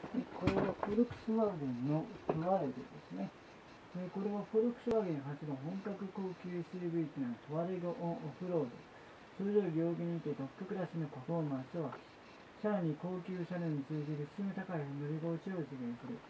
これはフォルクスワーゲンのトワレゴですね。これはフォルクスワーゲン初の本格高級 SUV というのはトワレゴオンオフロード。それぞれ両輪にてトップクラスのパフォーマンスを発揮し、さらに高級車両に通じる質の高い乗り心地を実現する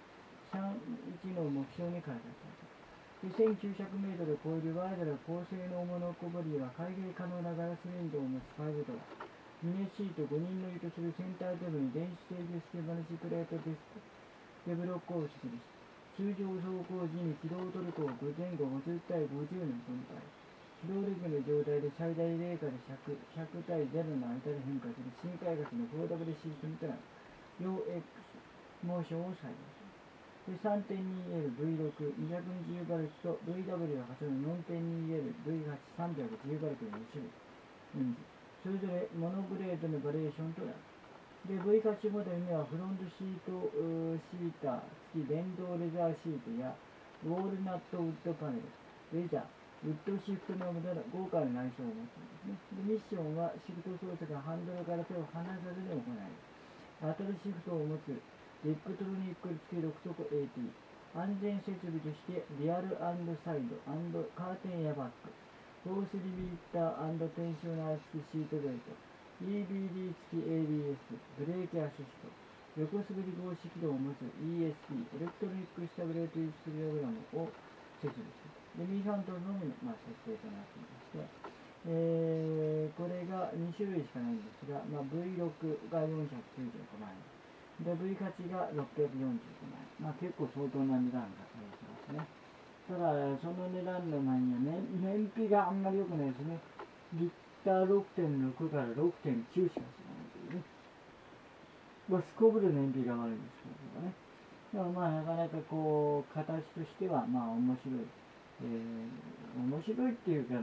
3-1の目標に開発された。2900メートルを超えるワイドな高性能モノコボディは開閉可能なガラスウィンドウを持つ5ドア、ミネシート5人乗りとするセンターテーブルに電子制御式マルチプレートデブロックを設置し、通常走行時に起動トルクを前後50対50に分配。起動力の状態で最大0から100対0の間で変化する新開発の 4W システムとなる両 X モーションを採用する。3.2L V6 220馬力と VW が重ねる 4.2L V8 310馬力の2種類エンジン、それぞれモノブレードのバリエーションとなる。で V8 モデルにはフロントシートシーター付き電動レザーシートやウォールナットウッドパネル、レザー、ウッドシフトなどの豪華な内装を持つんですね。でミッションはシフト操作がハンドルから手を離さずに行える。アトルシフトを持つエレクトロニック付き6速 AT、安全設備としてリアル&サイド&カーテンエアバッグ、フォースリミッター&テンショナー付きシートベルト、EBD 付き ABS、ブレーキアシスト、横滑り防止機能を持つ ESP、エレクトロニックスタブレートインスプログラムを設備する。で、右ハンドルのみの、設定となっていまして、これが2種類しかないんですが、V6 が495万円。で、V8 が645万円。結構相当な値段がされてますね。ただ、その値段の前には燃費があんまり良くないですね。リッター 6.6 から 6.9 しかしないというね。すこぶる燃費が悪いんですけどね。でもなかなかこう、形としては、面白い。面白いっていうか、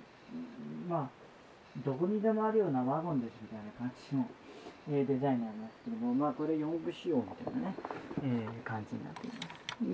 どこにでもあるようなワゴンですみたいな感じの、デザインになりますけども、これ4部仕様みたいなね、感じになっています。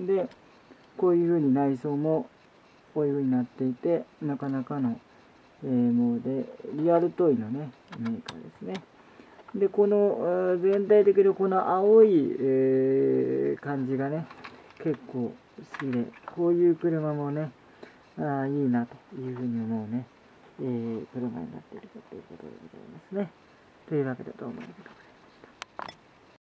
で、こういう風に内装もこういう風になっていて、なかなかの、もうで、リアルトイのね、メーカーですね。で、この全体的にこの青い、感じがね、結構好きで、こういう車もね、いいなというふうに思うね、車になっているということでございますね。というわけでどうもありがとうございます。